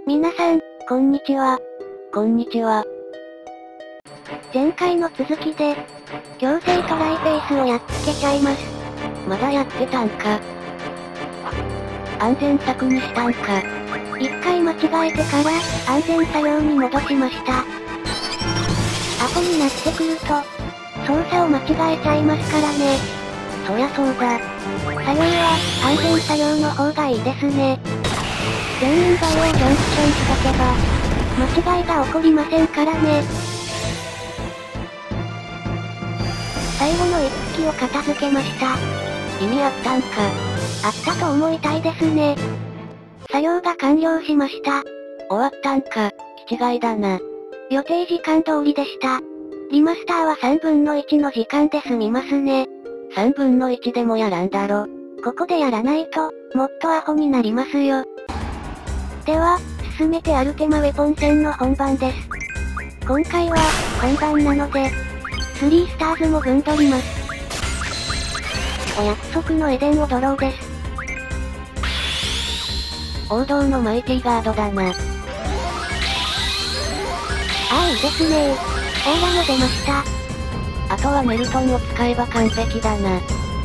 皆さん、こんにちは。 こんにちは。 前回の続きで、強制トライフェイスをやっつけちゃいます。 まだやってたんか。安全策にしたんか。 一回間違えてから、安全作業に戻しました。後になってくると、操作を間違えちゃいますからね。 そりゃそうだ。 作業は、安全作業の方がいいですね。全員が上をジャンクションしとけば、間違いが起こりませんからね。最後の一匹を片付けました。 意味あったんか。 あったと思いたいですね。作業が完了しました。 終わったんか、気違いだな。 予定時間通りでした。リマスターは3分の1の時間で済みますね。 3分の1でもやらんだろ。 ここでやらないと、もっとアホになりますよ。では、進めてアルテマウェポン戦の本番です。今回は、本番なので、3スターズも分取ります。お約束のエデンをドローです。 王道のマイティガードだな。 いいですねー。オーラも出ました。 あとはメルトンを使えば完璧だな。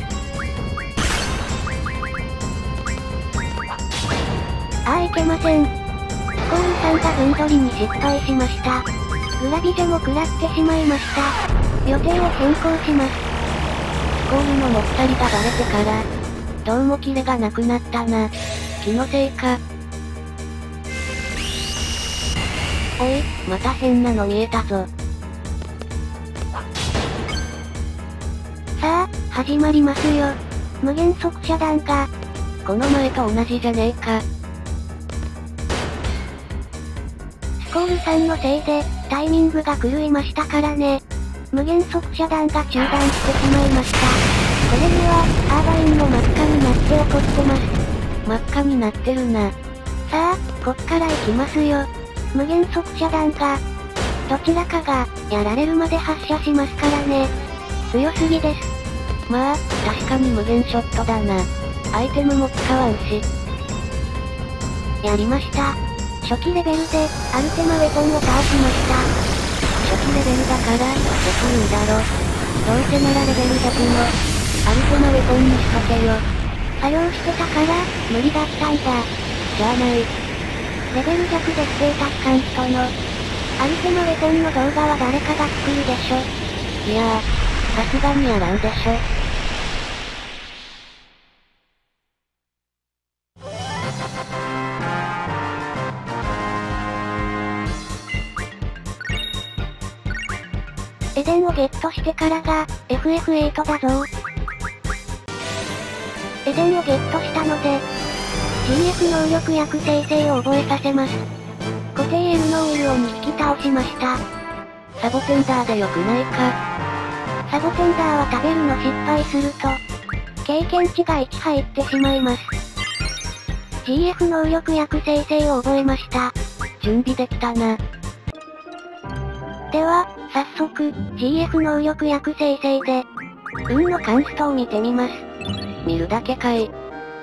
いけません。スコールさんが分取りに失敗しました。グラビジャも食らってしまいました。予定を変更します。 スコールの乗っかりがバレてから、どうもキレがなくなったな。気のせいか。おい、また変なの見えたぞ。 さあ、始まりますよ。無限速射弾が。 この前と同じじゃねえか。 スコールさんのせいで、タイミングが狂いましたからね。無限速射弾が中断してしまいました。これには、アーバインも真っ赤になって怒ってます。 真っ赤になってるな。 さあ、こっから行きますよ。無限速射弾が、どちらかが、やられるまで発射しますからね。強すぎです。 まあ、確かに無限ショットだな。アイテムも使わんし。 やりました。初期レベルで、アルテマウェポンを倒しました。 初期レベルだから、できるんだろ。どうせならレベル100の、アルテマウェポンにしとけよ。 作業してたから、無理だったんだ。 じゃあない。 レベル100でステータスカン人の、アルテマウェポンの動画は誰かが作るでしょ。 いやー、さすがにやらんでしょ。 エデンをゲットしてからが、FF8 だぞ。エデンをゲットしたので、GF 能力薬生成を覚えさせます。固定エルノーイルを2匹倒しました。 サボテンダーでよくないか。 サボテンダーは食べるの失敗すると、経験値が1入ってしまいます。GF 能力薬生成を覚えました。 準備できたな。 では、早速、GF 能力薬生成で、運のカンストを見てみます。 見るだけかい。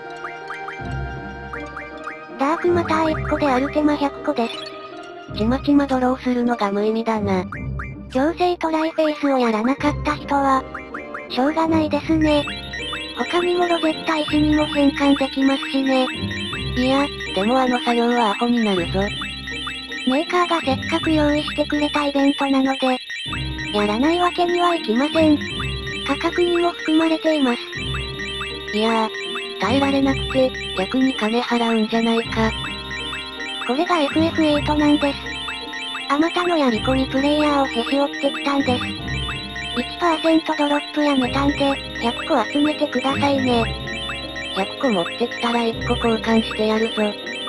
ダークマター1個でアルテマ100個です。 ちまちまドローするのが無意味だな。 強制トライフェイスをやらなかった人は、しょうがないですね。他にもロゼッタ石にも変換できますしね。 いや、でもあの作業はアホになるぞ。 メーカーがせっかく用意してくれたイベントなので、やらないわけにはいきません。価格にも含まれています。 いやー、耐えられなくて、逆に金払うんじゃないか。 これが FF8 なんです。あまたのやり込みプレイヤーをへし折ってきたんです。1% ドロップやメタンで、100個集めてくださいね。 100個持ってきたら1個交換してやるぞ。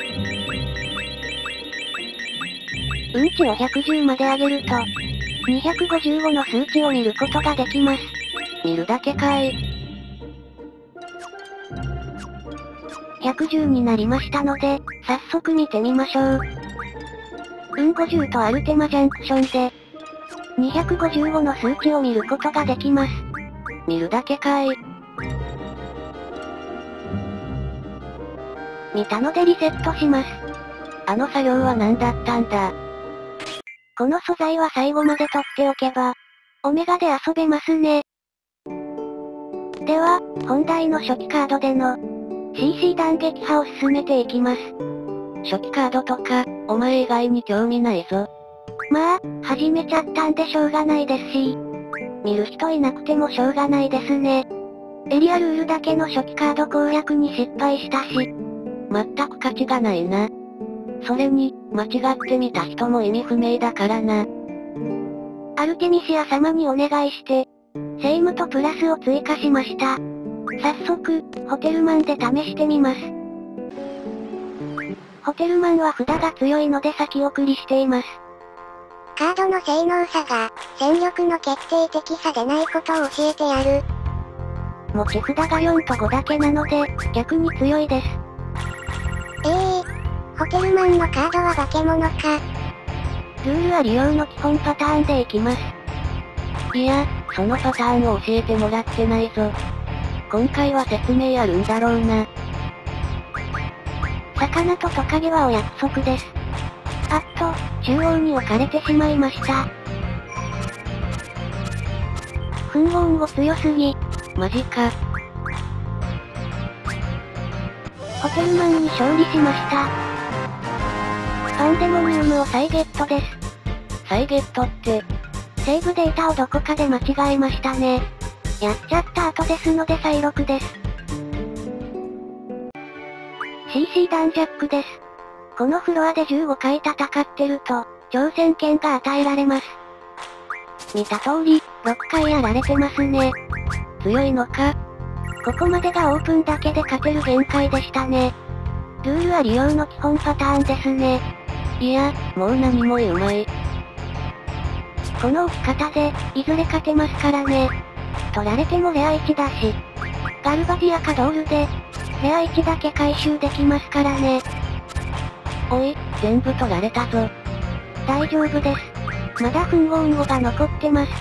うんちを110まで上げると、255の数値を見ることができます。 見るだけかい。 110になりましたので、早速見てみましょう。50とアルテマジャンクションで、255の数値を見ることができます。 見るだけかい。 見たのでリセットします。 あの作業は何だったんだ。 この素材は最後まで取っておけば、オメガで遊べますね。では、本題の初期カードでの CC 弾撃破を進めていきます。 初期カードとか、お前以外に興味ないぞ。 まあ、始めちゃったんでしょうがないですし、見る人いなくてもしょうがないですね。エリアルールだけの初期カード攻略に失敗したし、 全く価値がないな。それに、間違ってみた人も意味不明だからな。 アルテミシア様にお願いして、セイムとプラスを追加しました。早速、ホテルマンで試してみます。ホテルマンは札が強いので先送りしています。 カードの性能差が、戦力の決定的差でないことを教えてやる。 持ち札が4と5だけなので、逆に強いです。 ホテルマンのカードは化け物か。 ルールは利用の基本パターンでいきます。 いや、そのパターンを教えてもらってないぞ。今回は説明あるんだろうな。 魚とトカゲはお約束です。あっと、中央に置かれてしまいました。フンゴンゴ強すぎ。 マジか。 ホテルマンに勝利しました。パンデモニウムを再ゲットです。 再ゲットって、 セーブデータをどこかで間違えましたね。やっちゃった後ですので再録です。CC 弾ジャックです。このフロアで15回戦ってると、挑戦権が与えられます。見た通り、6回やられてますね。 強いのか？ ここまでがオープンだけで勝てる限界でしたね。ルールは利用の基本パターンですね。 いや、もう何もうまい。 この置き方で、いずれ勝てますからね。取られてもレア1だし、ガルバディアかドールで、レア1だけ回収できますからね。 おい、全部取られたぞ。 大丈夫です。まだフンゴンゴが残ってます。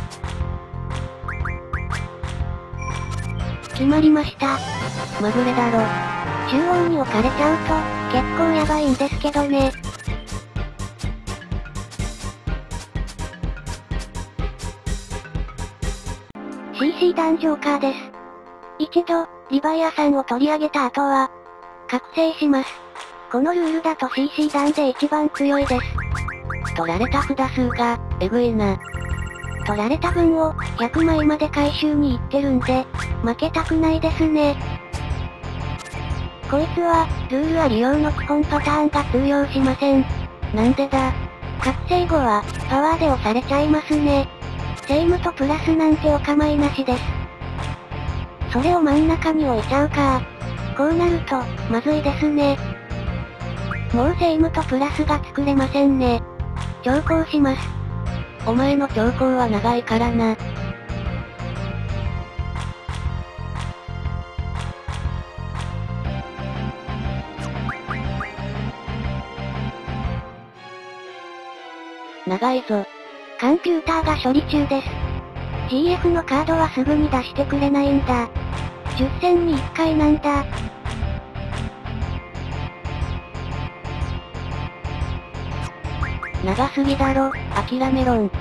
決まりました。 まぐれだろ。 中央に置かれちゃうと、結構やばいんですけどね。CC 弾ジョーカーです。一度、リヴァイアさんを取り上げた後は、覚醒します。このルールだと CC 弾で一番強いです。 取られた札数が、えぐいな。 取られた分を、100枚まで回収に行ってるんで、負けたくないですね。こいつは、ルールは利用の基本パターンが通用しません。 なんでだ？ 覚醒後は、パワーで押されちゃいますね。セイムとプラスなんてお構いなしです。それを真ん中に置いちゃうか。こうなると、まずいですね。もうセイムとプラスが作れませんね。長考します。 お前の長考は長いからな。長いぞ。 コンピューターが処理中です。GF のカードはすぐに出してくれないんだ。10戦に1回なんだ。 長すぎだろ、諦めろん。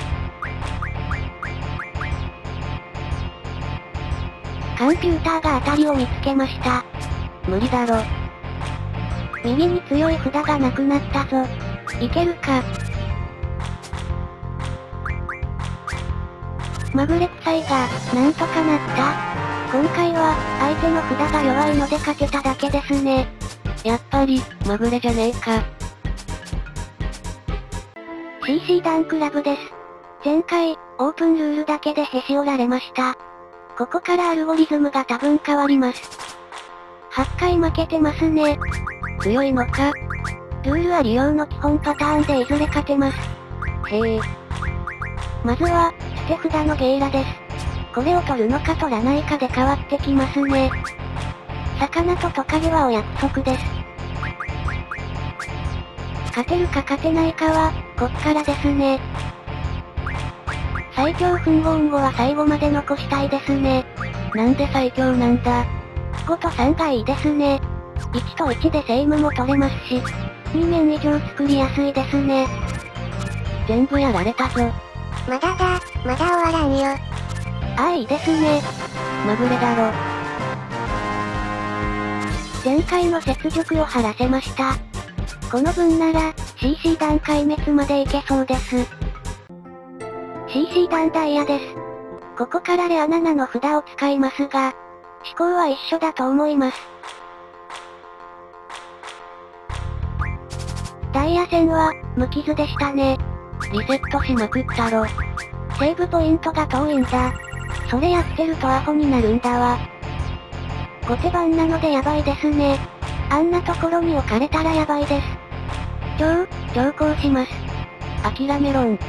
コンピューターが当たりを見つけました。 無理だろ。 右に強い札がなくなったぞ。いけるか。まぐれ臭いが、なんとかなった。今回は、相手の札が弱いので勝てただけですね。 やっぱり、まぐれじゃねえか。 CC 弾クラブです。前回、オープンルールだけでへし折られました。ここからアルゴリズムが多分変わります。8回負けてますね。 強いのか？ ルールは利用の基本パターンでいずれ勝てます。 へえ。 まずは、捨て札のゲイラです。これを取るのか取らないかで変わってきますね。魚とトカゲはお約束です。勝てるか勝てないかは、こっからですね。最強フンゴンゴは最後まで残したいですね。 なんで最強なんだ？ 5と3がいいですね。1と1でセイムも取れますし、 2面以上作りやすいですね。 全部やられたぞ。 まだ終わらんよ。 いいですね。 まぐれだろ。 前回の雪辱を晴らせました。この分なら、CC 弾壊滅までいけそうです。CC 弾ダイヤです。ここからレア7の札を使いますが、思考は一緒だと思います。ダイヤ戦は、無傷でしたね。 リセットしまくったろ。 セーブポイントが遠いんだ。それやってるとアホになるんだわ。後手番なのでやばいですね。あんなところに置かれたらやばいです。強行します。 諦めろん。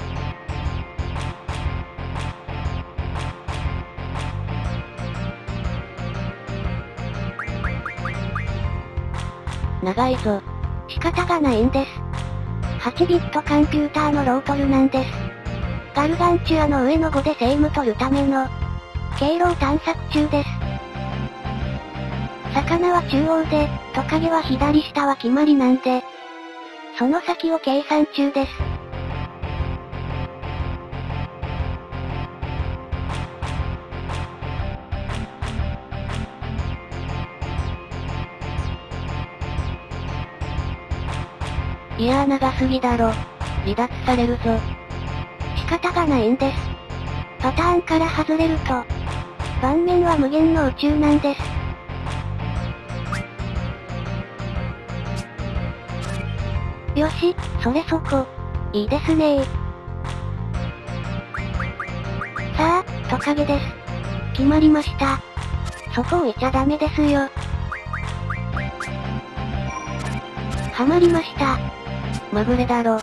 長いぞ。 仕方がないんです。8ビットコンピューターのロートルなんです。ガルガンチュアの上の5でセイム取るための、経路を探索中です。魚は中央で、トカゲは左下は決まりなんで、その先を計算中です。 いやー長すぎだろ。離脱されるぞ。 仕方がないんです。パターンから外れると、盤面は無限の宇宙なんです。よし、それそこ。いいですねー。さあ、トカゲです。決まりました。そこ置いちゃダメですよ。はまりました。 まぐれだろ。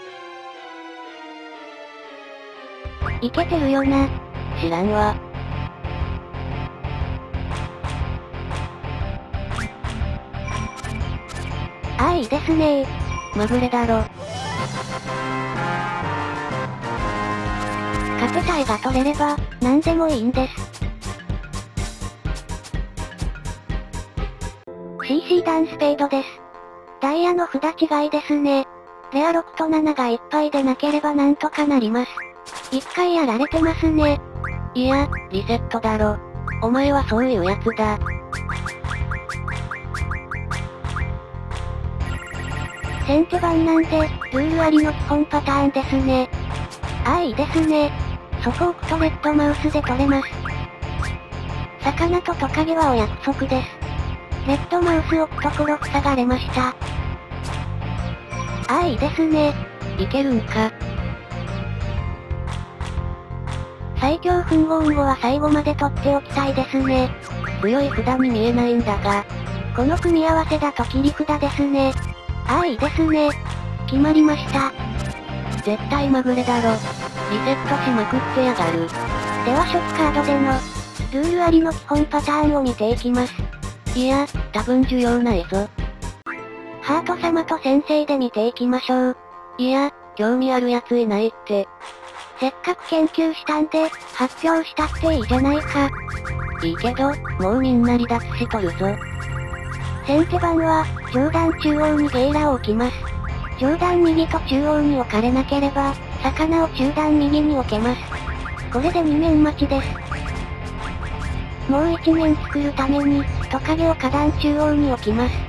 いけてるよな。 知らんわ。 いいですねー。 まぐれだろ。 勝てた絵が取れれば、何でもいいんです。CC ダンスペイドです。ダイヤの札違いですね。レア6と7がいっぱいでなければなんとかなります。1回やられてますね。 いや、リセットだろ。お前はそういうやつだ。 先手番なんで、ルールありの基本パターンですね。いいですね。そこ置くとレッドマウスで取れます。魚とトカゲはお約束です。レッドマウス置くところ塞がれました。いいですね。 いけるんか。 最強吻合後は最後まで取っておきたいですね。 強い札に見えないんだが、 この組み合わせだと切り札ですね。いいですね。決まりました。 絶対まぐれだろ。リセットしまくってやがる。 では初期カードでの、ルールありの基本パターンを見ていきます。 いや、多分需要ないぞ。 ハート様と先生で見ていきましょう。 いや、興味あるやついないって。 せっかく研究したんで、発表したっていいじゃないか。 いいけど、もうみんな離脱しとるぞ。 先手番は、上段中央にゲイラを置きます。上段右と中央に置かれなければ、魚を中段右に置けます。これで2面待ちです。もう1面作るために、トカゲを下段中央に置きます。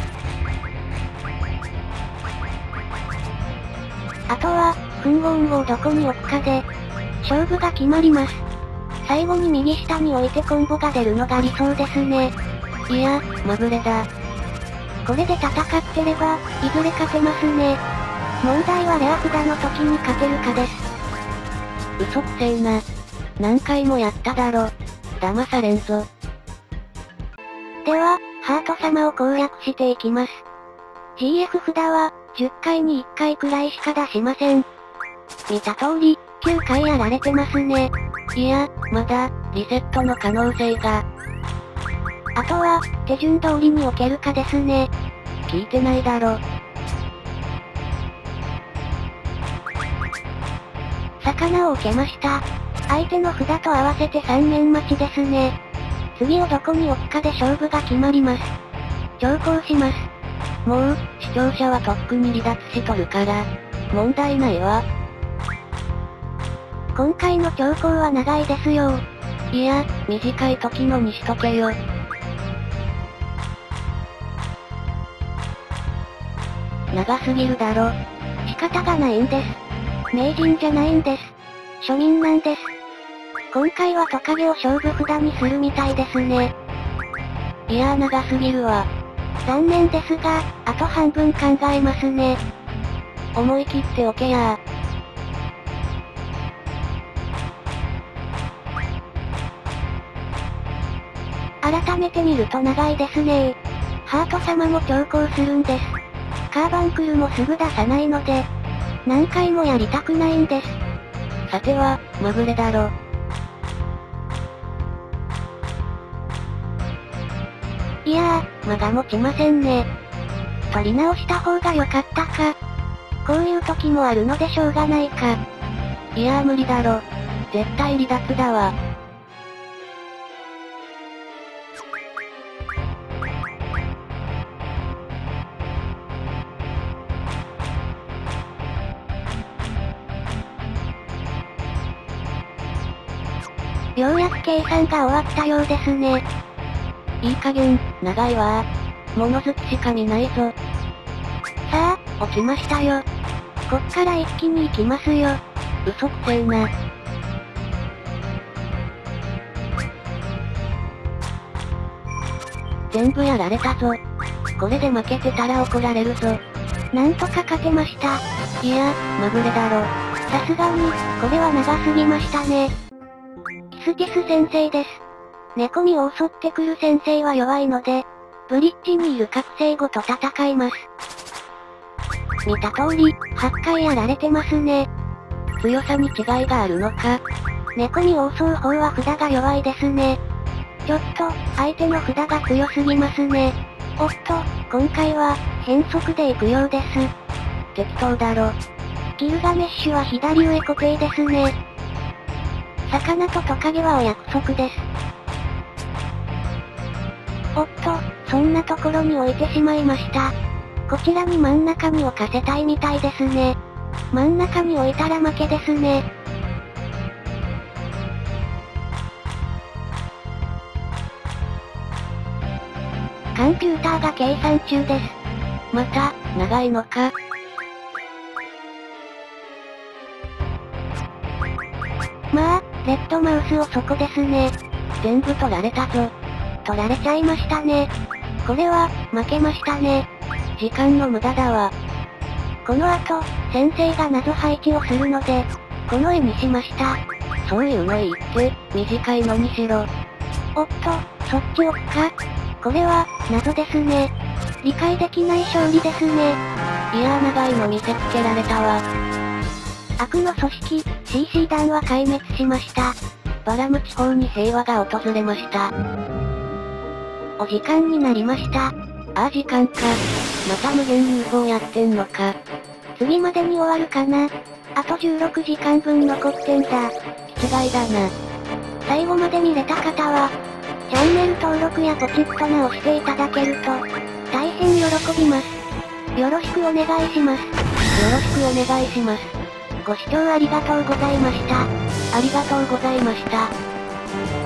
あとは、吻合をどこに置くかで、勝負が決まります。最後に右下に置いてコンボが出るのが理想ですね。 いや、まぐれだ。 これで戦ってれば、いずれ勝てますね。問題はレア札の時に勝てるかです。 嘘くせえな。何回もやっただろ。騙されんぞ。 では、ハート様を攻略していきます。GF 札は、10回に1回くらいしか出しません。見た通り、9回やられてますね。 いや、まだ、リセットの可能性が。 あとは、手順通りに置けるかですね。 聞いてないだろ。 魚を置けました。相手の札と合わせて3面待ちですね。次をどこに置くかで勝負が決まります。長考します。 もう、視聴者はとっくに離脱しとるから、問題ないわ。 今回の長考は長いですよ。 いや、短い時のにしとけよ。長すぎるだろ。 仕方がないんです。名人じゃないんです。庶民なんです。今回はトカゲを勝負札にするみたいですね。 いやー長すぎるわ。 残念ですが、あと半分考えますね。 思い切っておけやー。 改めて見ると長いですねー。ハート様も長考するんです。カーバンクルもすぐ出さないので、何回もやりたくないんです。 さては、まぐれだろ。 いやー、間が持ちませんね。取り直した方が良かったか。こういう時もあるのでしょうがないか。 いやー無理だろ。絶対離脱だわ。 ようやく計算が終わったようですね。 いい加減、長いわー。物好きしか見ないぞ。 さあ、落ちましたよ。こっから一気に行きますよ。 嘘くせえな。全部やられたぞ。これで負けてたら怒られるぞ。 なんとか勝てました。 いや、まぐれだろ。 さすがに、これは長すぎましたね。キスティス先生です。寝込みを襲ってくる先生は弱いので、ブリッジにいる覚醒語と戦います。見た通り、8回やられてますね。 強さに違いがあるのか。 寝込みを襲う方は札が弱いですね。ちょっと、相手の札が強すぎますね。おっと、今回は、変則で行くようです。 適当だろ。 ギルガメッシュは左上固定ですね。魚とトカゲはお約束です。おっと、そんなところに置いてしまいました。こちらに真ん中に置かせたいみたいですね。真ん中に置いたら負けですね。コンピューターが計算中です。 また、長いのか。 まあ、レッドマウスをそこですね。 全部取られたぞ。 取られちゃいましたね。これは、負けましたね。 時間の無駄だわ。 この後、先生が謎配置をするので、この絵にしました。 そういうのいいって、短いのにしろ。 おっと、そっち置くか。これは、謎ですね。理解できない勝利ですね。 いやー長いの見せつけられたわ。 悪の組織、CC 団は壊滅しました。 バラム地方に平和が訪れました。 お時間になりました。 ああ時間か。また無限 UFO やってんのか。 次までに終わるかな。あと16時間分残ってんだ。 気違いだな。 最後まで見れた方は、チャンネル登録やポチッとな押していただけると、大変喜びます。よろしくお願いします。 よろしくお願いします。 ご視聴ありがとうございました。 ありがとうございました。